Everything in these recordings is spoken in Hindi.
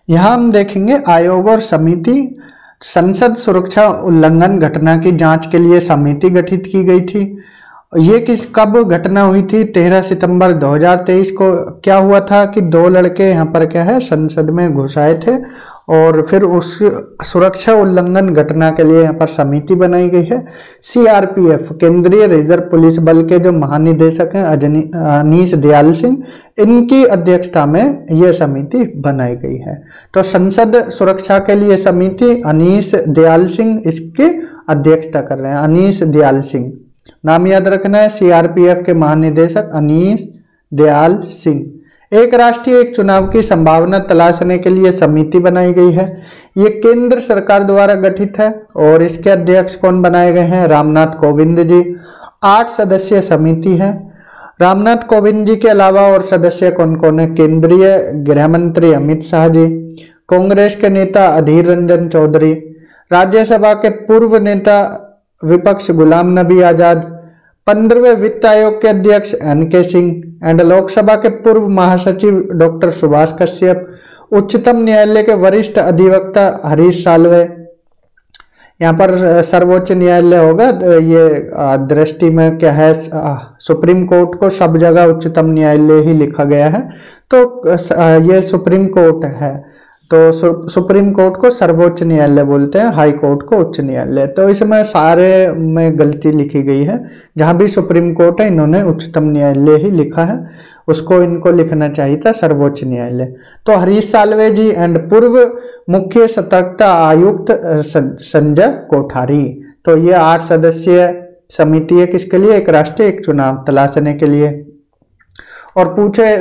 यहाँ हम देखेंगे आयोग और समिति। संसद सुरक्षा उल्लंघन घटना की जांच के लिए समिति गठित की गई थी। ये कब घटना हुई थी? 13 सितंबर 2023 को। क्या हुआ था कि दो लड़के यहाँ पर क्या है संसद में घुस आए थे और फिर उस सुरक्षा उल्लंघन घटना के लिए यहाँ पर समिति बनाई गई है। सीआरपीएफ केंद्रीय रिजर्व पुलिस बल के जो महानिदेशक हैं अनीश दयाल सिंह, इनकी अध्यक्षता में यह समिति बनाई गई है। तो संसद सुरक्षा के लिए समिति अनीश दयाल सिंह इसकी अध्यक्षता कर रहे हैं। अनीश दयाल सिंह नाम याद रखना है, सीआरपीएफ के महानिदेशक अनीश दयाल सिंह। एक राष्ट्र एक चुनाव की संभावना तलाशने के लिए समिति बनाई गई है। ये केंद्र सरकार द्वारा गठित है और इसके अध्यक्ष कौन बनाए गए हैं? रामनाथ कोविंद जी। 8 सदस्यीय समिति है। रामनाथ कोविंद जी के अलावा और सदस्य कौन कौन है? केंद्रीय गृह मंत्री अमित शाह जी, कांग्रेस के नेता अधीर रंजन चौधरी, राज्यसभा के पूर्व नेता विपक्ष गुलाम नबी आजाद, 15वें वित्त आयोग के अध्यक्ष एन.के. सिंह एंड लोकसभा के पूर्व महासचिव डॉक्टर सुभाष कश्यप, उच्चतम न्यायालय के वरिष्ठ अधिवक्ता हरीश साल्वे। यहाँ पर सर्वोच्च न्यायालय होगा, ये दृष्टि में क्या है, सुप्रीम कोर्ट को सब जगह उच्चतम न्यायालय ही लिखा गया है, तो ये सुप्रीम कोर्ट है। तो सुप्रीम कोर्ट को सर्वोच्च न्यायालय बोलते हैं, हाई कोर्ट को उच्च न्यायालय। तो इसमें सारे में गलती लिखी गई है, जहां भी सुप्रीम कोर्ट है इन्होंने उच्चतम न्यायालय ही लिखा है, उसको इनको लिखना चाहिए था सर्वोच्च न्यायालय। तो हरीश साल्वे जी एंड पूर्व मुख्य सतर्कता आयुक्त संजय कोठारी। तो ये 8 सदस्यीय समिति है किसके लिए? एक राष्ट्र एक चुनाव तलाशने के लिए। और पूछे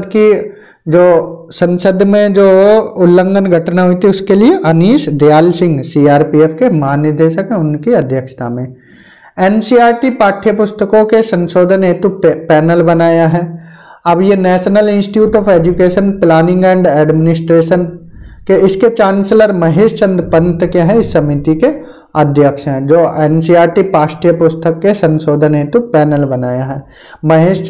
संसद में जो उल्लंघन घटना हुई थी उसके लिए अनीश दयाल सिंह सीआरपीएफ के महानिदेशक हैं, उनकी अध्यक्षता में। एनसीईआरटी पाठ्य पुस्तकों के संशोधन हेतु पैनल बनाया है। अब ये national institute of education planning and administration के इसके चांसलर महेश चंद्र पंत क्या है इस समिति के अध्यक्ष हैं, जो एनसीईआरटी पाठ्य पुस्तक के संशोधन हेतु पैनल बनाया है। महेश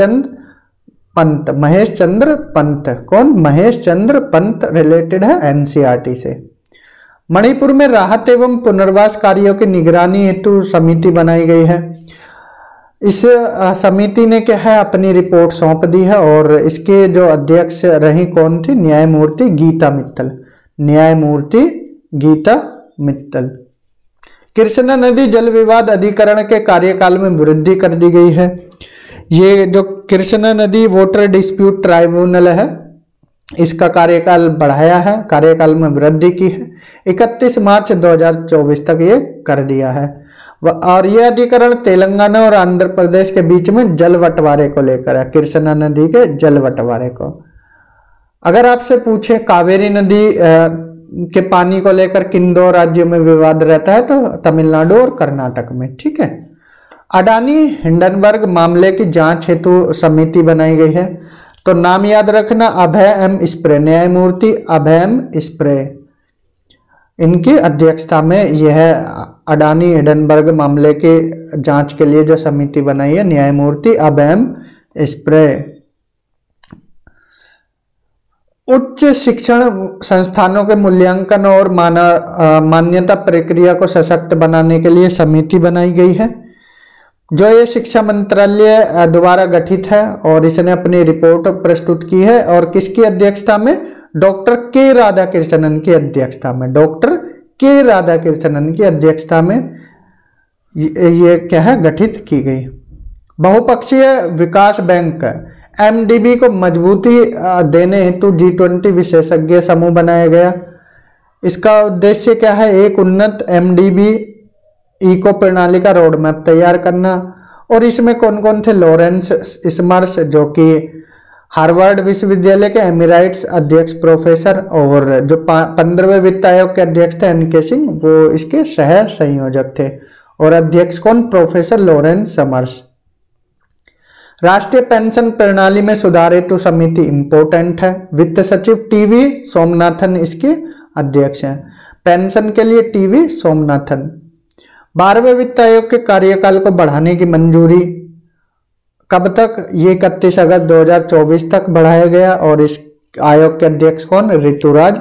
चंद्र पंत कौन? महेश चंद्र पंत रिलेटेड है एनसीईआरटी से। मणिपुर में राहत एवं पुनर्वास कार्यों की निगरानी हेतु समिति बनाई गई है। इस समिति ने क्या है अपनी रिपोर्ट सौंप दी है और इसके जो अध्यक्ष रही कौन थी? न्यायमूर्ति गीता मित्तल। न्यायमूर्ति गीता मित्तल। कृष्णा नदी जल विवाद अधिकरण के कार्यकाल में वृद्धि कर दी गई है। ये जो कृष्णा नदी वाटर डिस्प्यूट ट्राइब्यूनल है, इसका कार्यकाल बढ़ाया है, कार्यकाल में वृद्धि की है। 31 मार्च 2024 तक ये कर दिया है। और यह अधिकरण तेलंगाना और आंध्र प्रदेश के बीच में जल बंटवारे को लेकर है, कृष्णा नदी के जल बंटवारे को। अगर आपसे पूछे कावेरी नदी के पानी को लेकर किन 2 राज्यों में विवाद रहता है, तो तमिलनाडु और कर्नाटक में। ठीक है। अडानी हिंडनबर्ग मामले की जांच हेतु समिति बनाई गई है। तो नाम याद रखना, अभय एम स्प्रे, न्यायमूर्ति अभय एम स्प्रे, इनकी अध्यक्षता में यह अडानी हिंडनबर्ग मामले के जांच के लिए जो समिति बनाई है, न्यायमूर्ति अभय एम स्प्रे। उच्च शिक्षण संस्थानों के मूल्यांकन और मान्यता प्रक्रिया को सशक्त बनाने के लिए समिति बनाई गई है, जो ये शिक्षा मंत्रालय द्वारा गठित है और इसने अपनी रिपोर्ट प्रस्तुत की है। और किसकी अध्यक्षता में? डॉक्टर के राधाकृष्णन की अध्यक्षता में। डॉक्टर के राधाकृष्णन की अध्यक्षता में ये क्या है गठित की गई। बहुपक्षीय विकास बैंक एमडीबी को मजबूती देने हेतु G20 विशेषज्ञ समूह बनाया गया। इसका उद्देश्य क्या है? एक उन्नत एमडीबी इको प्रणाली का रोड मैप तैयार करना। और इसमें कौन कौन थे? लॉरेंस स्मर्श, जो कि हार्वर्ड विश्वविद्यालय के एमिराइट्स अध्यक्ष प्रोफेसर, और जो 15वें वित्त आयोग के अध्यक्ष थे एन.के. सिंह, वो इसके सह संयोजक थे। और अध्यक्ष कौन? Professor Lawrence Summers. राष्ट्रीय पेंशन प्रणाली में सुधार हेतु समिति इंपोर्टेंट है। वित्त सचिव टीवी सोमनाथन इसके अध्यक्ष हैं। पेंशन के लिए टीवी सोमनाथन। 12वें वित्त आयोग के कार्यकाल को बढ़ाने की मंजूरी कब तक? ये 31 अगस्त 2024 तक बढ़ाया गया। और इस आयोग के अध्यक्ष कौन? ऋतुराज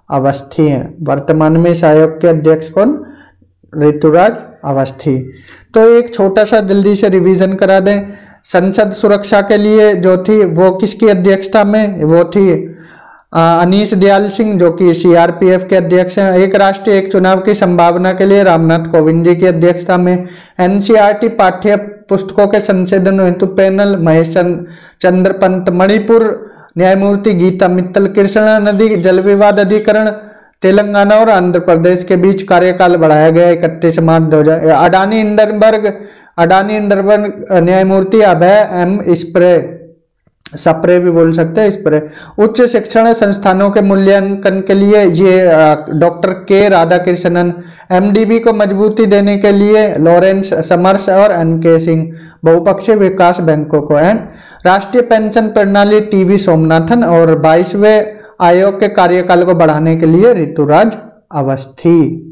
अवस्थी हैं। वर्तमान में इस आयोग के अध्यक्ष कौन? ऋतुराज अवस्थी। तो एक छोटा सा जल्दी से रिवीजन करा दें। संसद सुरक्षा के लिए जो थी वो किसकी अध्यक्षता में? वो थी अनीश दयाल सिंह, जो कि सीआरपीएफ के अध्यक्ष हैं। एक राष्ट्र एक चुनाव की संभावना के लिए रामनाथ कोविंद जी की अध्यक्षता में। एनसीईआरटी पाठ्य पुस्तकों के संशोधन हेतु पैनल महेश चंद्र पंत। मणिपुर न्यायमूर्ति गीता मित्तल। कृष्णा नदी जल विवाद अधिकरण। तेलंगाना और आंध्र प्रदेश के बीच कार्यकाल बढ़ाया गया 31 मार्च 2000। अडानी इंडरबर्ग न्यायमूर्ति अभय एम स्प्रे भी बोल सकते हैं, स्प्रे। उच्च शिक्षण संस्थानों के मूल्यांकन के लिए ये डॉक्टर के राधाकृष्णन। एमडीबी को मजबूती देने के लिए लॉरेंस समर्स और एनके सिंह। बहुपक्षीय विकास बैंकों को राष्ट्रीय पेंशन प्रणाली टीवी सोमनाथन। और 22वें आयोग के कार्यकाल को बढ़ाने के लिए ऋतुराज अवस्थी।